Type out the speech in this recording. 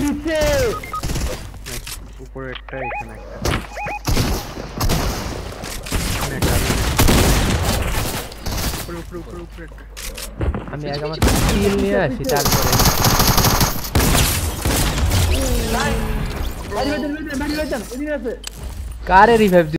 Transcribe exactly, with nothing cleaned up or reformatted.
পিছে উপরে একটা এখানে একটা উপরে উপরে উপরে উপরে আমি আগে আমার কিল নিয়ে আসি তারপরে বাড়ি বাড়ি বাড়ি বাড়ি এদিকে আছে কারে রিভাইভ